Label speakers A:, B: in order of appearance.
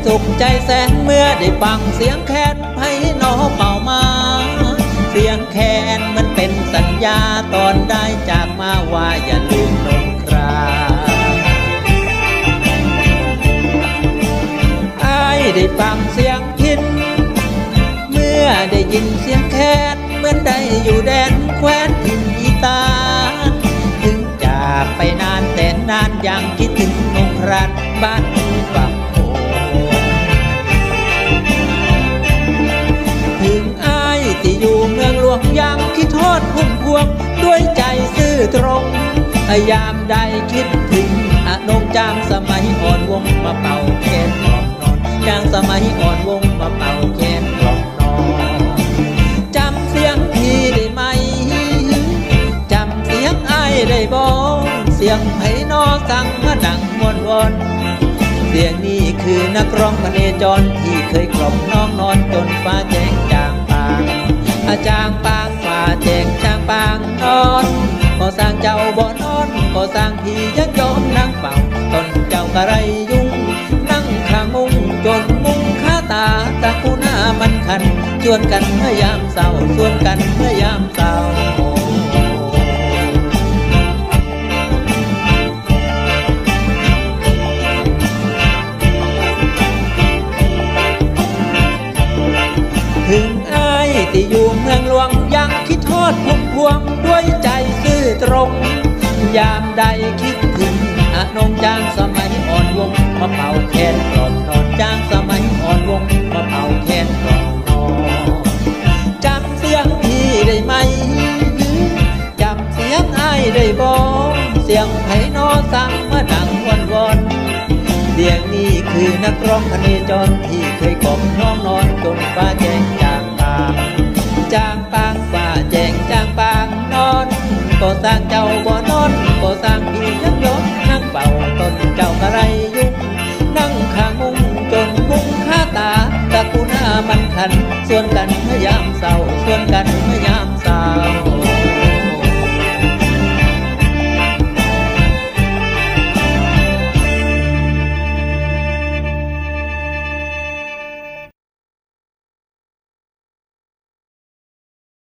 A: สุขใจแสนเมื่อได้ฟังเสียงแคนไพเราะเป่ามาเสียงแคนมันเป็นสัญญาตอนได้จากมาว่าอย่าลืมนงคราอ้ายได้ฟังเสียงพิณเมื่อได้ยินเสียงแคนเหมือนได้อยู่แดนแคว้นถิ่นอีสานถึงจากไปนานแต่นานยังคิดถึงนงครานบ้านที่ฝั่งโขงถึงอ้ายที่อยู่เมืองหลวงยังคิดทอดพุ่มพวงด้วยใจซื่อตรงยามใดคิดถึงอนงจางสมัยอ่อนวงมาเป่าแคนกล่อมนอนจางสมัยอ่อนวงมาเป่าแคนกล่อมนอนจำเสียงพี่ได้ไหมจำเสียงอ้ายได้บ่เสียงไผนอสั่งมาดังมวนวอนเสียงนี้คือนักร้องพเนจรที่เคยกล่อมน้องนอนจนฟ้าแจ้งจางปางจางปางฟ้าแจ้งจางปางนอนก็สร้างเจ้าบ่นอนก็สร้างพี่ยังยอมนั่งเป่าตนเจ้ากะไรยุ่งนั่งข้างมุงจนมุงคาตาตะกูหน้ามันคันชวนกันเมื่อยามเศร้าชวนกันเมื่อยามเศร้าถึงอ้ายที่อยู่เมืองหลวงยังคิดทอดพุ่มพวงด้วยใจซื่อตรงยามใดคิดถึงอนงจางสมัยอ่อนวงมาเป่าแคนกล่อมนอนจางสมัยอ่อนวงมาเป่าแคนกล่อมนอนจำเสียงพี่ได้ไหมจำเสียงอ้ายได้บ่เสียงไผนอสั่งมาดังวอนวอนเสียงนี้คือนักร้องพเนจรที่เคยกล่อมน้องนอนจนฟ้าแจ้งจางปางจางปางฟ้าแจ้งจางปางนอนก็สร้างเจ้าบ่นอนก็สร้างพี่ยังยอมนั่งเป่าตนเจ้ากะไรยุ่งนั่งข้างมุงจนมุงคาตาตะกูหน้ามันคันส่วนกันเมื่อยามเศร้าส่วนกันเมื่อยาม